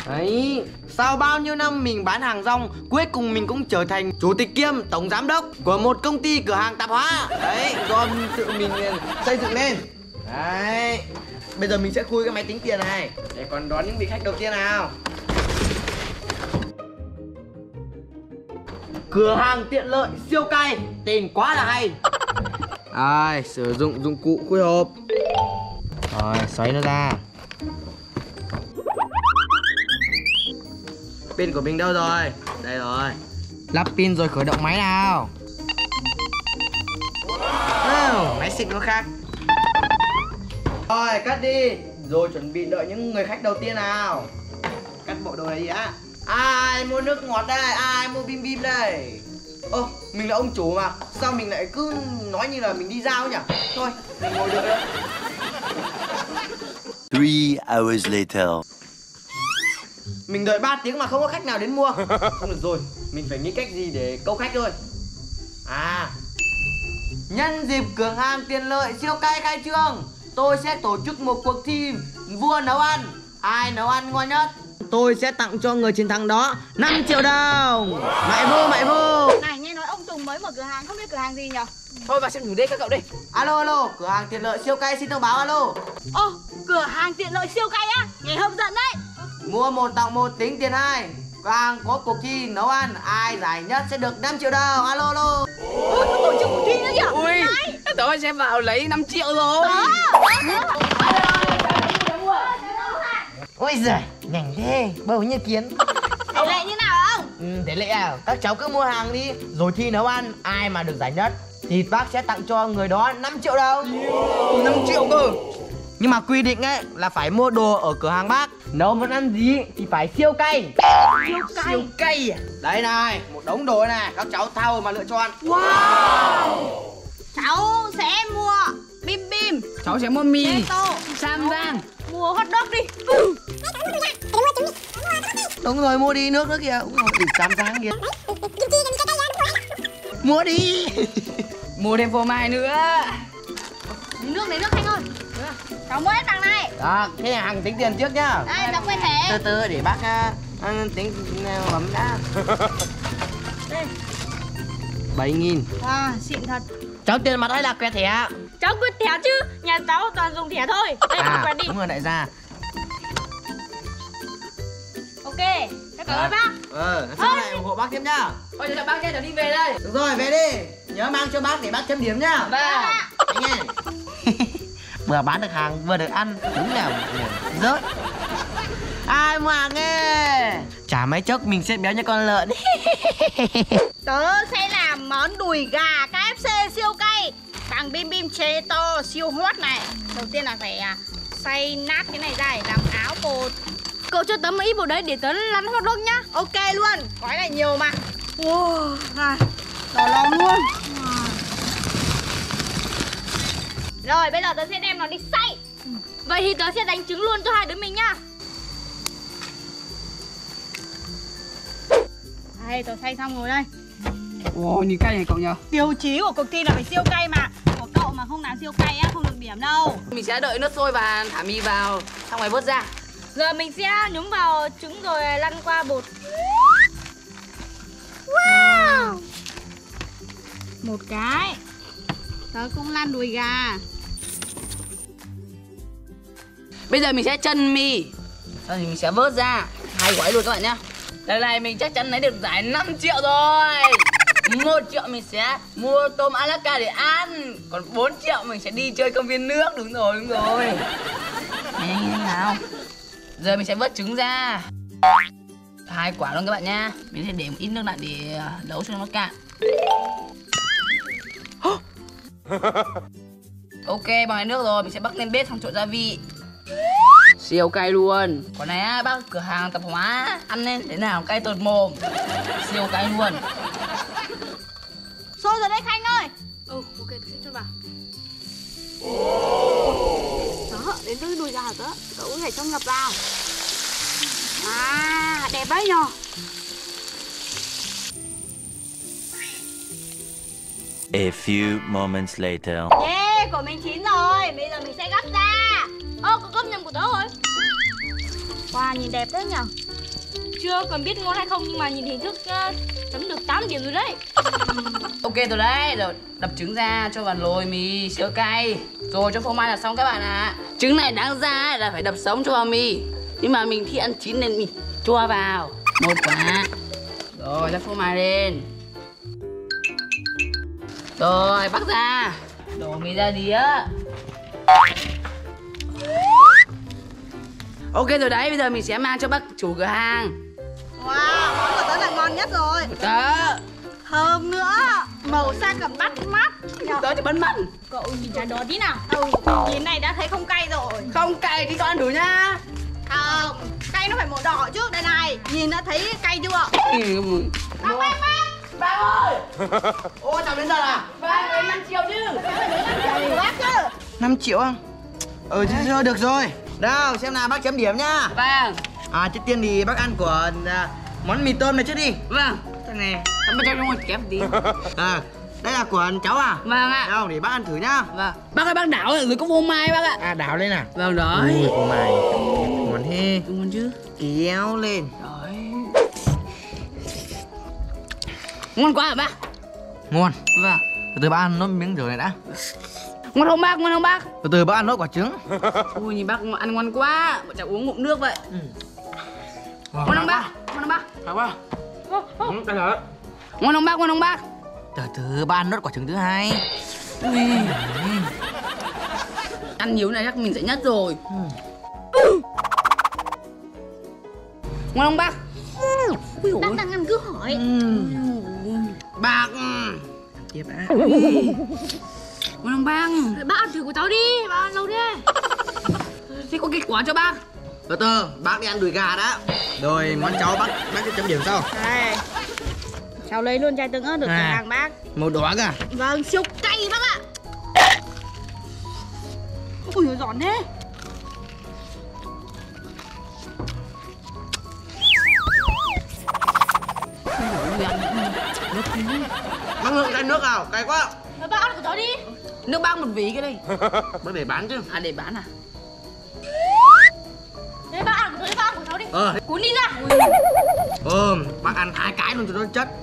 Đấy, sau bao nhiêu năm mình bán hàng rong, cuối cùng mình cũng trở thành chủ tịch kiêm tổng giám đốc của một công ty cửa hàng tạp hóa. Đấy, do tự mình xây dựng lên. Đấy, bây giờ mình sẽ khui cái máy tính tiền này để còn đón những vị khách đầu tiên nào. Cửa hàng tiện lợi siêu cay, tên quá là hay. Rồi, sử dụng dụng cụ khui hộp. Rồi, xoáy nó ra. Pin của mình đâu rồi? Đây rồi. Lắp pin rồi khởi động máy nào. Máy xịn nó khác. Rồi, cắt đi. Rồi chuẩn bị đợi những người khách đầu tiên nào. Cắt bộ đồ này đi đã. Ai mua nước ngọt đây? Ai mua bim bim đây? Ơ, mình là ông chủ mà. Sao mình lại cứ nói như là mình đi giao nhỉ? Thôi, mình ngồi đợi đây. 3 hours later. Mình đợi 3 tiếng mà không có khách nào đến mua. Không được rồi, mình phải nghĩ cách gì để câu khách thôi. À, nhân dịp cửa hàng tiện lợi siêu cay khai trương, tôi sẽ tổ chức một cuộc thi vua nấu ăn. Ai nấu ăn ngon nhất, tôi sẽ tặng cho người chiến thắng đó 5 triệu đồng. Mại vô. Này, nghe nói ông Tùng mới mở cửa hàng, không biết cửa hàng gì nhỉ? Thôi vào xem thử đi các cậu đi. Alo, cửa hàng tiện lợi siêu cay xin thông báo alo. Ô, cửa hàng tiện lợi siêu cay á, nghe hấp dẫn đấy. Mua 1 tặng 1 tính tiền 2. Cửa hàng có cuộc thi nấu ăn, ai giải nhất sẽ được 5 triệu đồng. Alo. Ôi, có tổ chức cuộc thi nữa nhỉ? Ui, tôi sẽ vào lấy 5 triệu rồi. Ôi giời, nhanh thế, bầu như kiến. Tỷ lệ như nào không? Thế lệ à, các cháu cứ mua hàng đi, rồi thi nấu ăn, ai mà được giải nhất thì bác sẽ tặng cho người đó 5 triệu đồng. 5 triệu cơ. Nhưng mà quy định ấy là phải mua đồ ở cửa hàng bác. Nấu món ăn gì thì phải siêu cay. Siêu cay à? Đấy này, một đống đồ này, các cháu thao mà lựa chọn. Wow. Cháu sẽ mua bim bim. Cháu sẽ mua mì, Tô, Sam Giang. mua hot dog đi. Đúng rồi, mua đi, nước nữa kìa. Đúng rồi, để Sam Giang kìa. Mua đi. Mua thêm phô mai nữa. Lấy nước Thanh ơi. Cháu mua hết bằng này. Đó, thế là hàng tính tiền trước nhá. Đây, cháu quên thẻ. Từ để bác tính bấm đã. Đây. 7.000. À, xịn thật. Cháu tiền mặt hay là quẹt thẻ? Cháu quên thẻ chứ, nhà cháu toàn dùng thẻ thôi. Đây, quẹt đi. Đúng rồi đại gia. Ok, cháu cảm ơn bác. Sau này ủng hộ bác thêm nhá. Thôi cho bác cháu đi về đây. Được rồi, về đi. Nhớ mang cho bác để bác chấm điểm nhá. Vâng. Anh nghe. Vừa bán được hàng vừa được ăn, đúng là rớt. Ai mua hàng nghe. Chả mấy chốc mình sẽ béo như con lợn. Tớ sẽ làm món đùi gà KFC siêu cay bằng bim bim chế to siêu hot này. Đầu tiên là phải xay nát cái này ra để làm áo bột. Cậu cho tớ một ít bột đấy để tớ lăn hot dog nhá. Ok luôn, gói này nhiều mà. Wow, này, đỏ lòng luôn. Rồi bây giờ tớ sẽ đem nó đi xay. Vậy thì tớ sẽ đánh trứng luôn cho hai đứa mình nhá. Đây, tớ xay xong rồi đây. Wow, nhìn cay này cậu nhờ. Tiêu chí của cuộc thi là phải siêu cay mà. Của cậu mà không làm siêu cay á, không được điểm đâu. Mình sẽ đợi nước sôi và thả mì vào, xong rồi vớt ra. Giờ mình sẽ nhúng vào trứng rồi lăn qua bột. Wow. Một cái. Tớ cũng lăn đùi gà. Bây giờ mình sẽ chân mì. Sau thì mình sẽ vớt ra 2 gói luôn các bạn nhá. Lần này mình chắc chắn lấy được giải 5 triệu rồi. 1 triệu mình sẽ mua tôm Alaska để ăn. Còn 4 triệu mình sẽ đi chơi công viên nước. Đúng rồi. Nhanh nào. Giờ mình sẽ vớt trứng ra 2 quả luôn các bạn nha. Mình sẽ để một ít nước lại để nấu cho nó cạn. Ok, bằng cái nước rồi, mình sẽ bắc lên bếp xong trộn gia vị. Siêu cay luôn. Còn này á, bác cửa hàng tạp hóa ăn lên thế nào cay tột mồm. Siêu cay luôn. Sôi rồi đấy Khanh ơi. Ok, tôi sẽ cho vào. Đó, đến với đùi gà tớ. Cậu có thể cho ngập vào. À, đẹp đấy nhờ. A few moments later. Yeah, của mình chín rồi. Bây giờ mình sẽ gắp ra. Có cốc nhầm của tớ rồi. Wow, nhìn đẹp thế nhở. chưa còn biết ngon hay không, nhưng mà nhìn hình thức chấm được 8 điểm rồi đấy. Ok rồi đấy, rồi đập trứng ra cho vào nồi mì siêu cay, rồi cho phô mai là xong các bạn ạ. Trứng này đáng ra là phải đập sống cho vào mì, nhưng mà mình khi ăn chín nên mình cho vào một quả. Rồi cho phô mai lên, rồi bắt ra, đổ mì ra đĩa. Ok rồi đấy, bây giờ mình sẽ mang cho bác chủ cửa hàng. Wow, món của tớ là ngon nhất rồi. Đó, Thơm nữa, màu sắc còn bắt mắt. đó cho bắn mặn. Cậu nhìn trả đồ tí nào. Nhìn này đã thấy không cay rồi. Không cay thì cho ăn thử nhá. Không, cay nó phải màu đỏ chứ. Đây này, nhìn đã thấy cay chưa? Bác. Bác ơi, Ô chào đến giờ à? bác lấy 5 triệu chứ. Của bác chứ. 5 triệu à? Thôi được rồi. Đâu, xem nào bác chấm điểm nhá. Vâng. Trước tiên thì bác ăn của món mì tôm này trước đi. Vâng. Thằng này. Em cho trong một kém tí. Đây là của cháu à? Vâng ạ. Đâu, để bác ăn thử nhá. Vâng. Bác ơi, bác đảo ở dưới có phô mai bác ạ. Đảo lên à? Vâng đấy. Ui, phô mai. Ngon thế. Ngon chứ. Kéo lên. Đấy. Ngon quá hả bác? Ngon. Vâng. Từ từ bác ăn nốt miếng rửa này đã. Ngon không bác? Ngon không bác? Từ từ bác ăn nốt quả trứng. Ui, nhìn bác ăn ngon quá. Chẳng uống ngụm nước vậy. Ngon không bác? Ngon không bác? Phải quá. Đây rồi. Ngon không bác? Ngon không bác? Từ từ bác ăn nốt quả trứng thứ hai. Ui. Ăn nhiều này chắc mình sẽ nhất rồi. Ngon không bác? Ui dồi ôi. Đang ăn cứ hỏi. Bác. Tiếp đã. Ngon không bác? Bác ăn thử của cháu đi, bác ăn lâu đi. Thế có kết quả cho bác? Từ từ, bác đi ăn đùi gà đã. Rồi món cháu bác sẽ chấm điểm sau. Đây. Cháu lấy luôn chai tương ớt được cửa hàng bác. Màu đỏ cả. Vâng, siêu cay bác ạ. Ui giòn thế. Bác ngược chai nước nào, cay quá. Bác ăn của cháu đi. Nước bác một ví cái đây. Bác để bán chứ. À để bán à? Đấy, bác ăn của cháu đi, bác ăn của cháu đi. Cuốn đi ra. Bác ăn 2 cái luôn cho nó chất.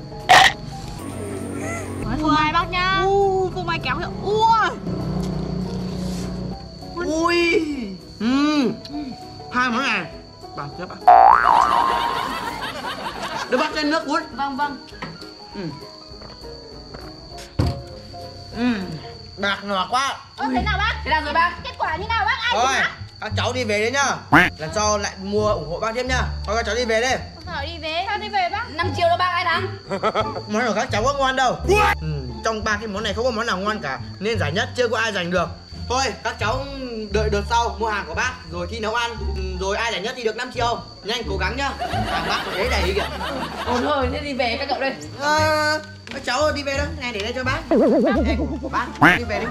Phô mai bác nha. Phô mai kéo hiệu. Ui. Ui. Hai món này. Bảo tiếp ạ. Đưa bác trên nước uống. Vâng vâng. Bạc ngọt quá. Thế nào bác? Thế nào rồi bác? Kết quả như nào bác? Ai Thôi, hả? các cháu đi về đấy nhá. Lần sau lại mua ủng hộ bác tiếp nhá. Thôi các cháu đi về đây. Sao đi về? Sao đi về bác? 5 triệu đó bác ai thắng? Món của các cháu có ngon đâu. Trong 3 cái món này không có món nào ngon cả, nên giải nhất chưa có ai giành được. Thôi các cháu đợi đợt sau mua hàng của bác rồi thi nấu ăn, rồi ai giải nhất thì được 5 triệu. Nhanh cố gắng nhá. Hàng bác có đấy đầy kìa. Thôi thế đi về các cậu đây. Các cháu đi về đâu, này để đây cho bác. Đây của bác, đi về đi.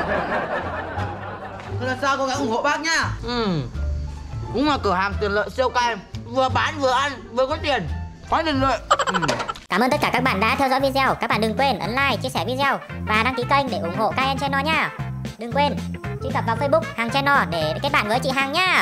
Thôi lần sau cố gắng ủng hộ bác nhá. Cũng là cửa hàng tiện lợi siêu cay, vừa bán vừa ăn vừa có tiền, có tiền lợi. Cảm ơn tất cả các bạn đã theo dõi video. Các bạn đừng quên ấn like, chia sẻ video và đăng ký kênh để ủng hộ Kaien Channel nha. Đừng quên truy cập vào Facebook Hằng Channel để kết bạn với chị Hằng nha.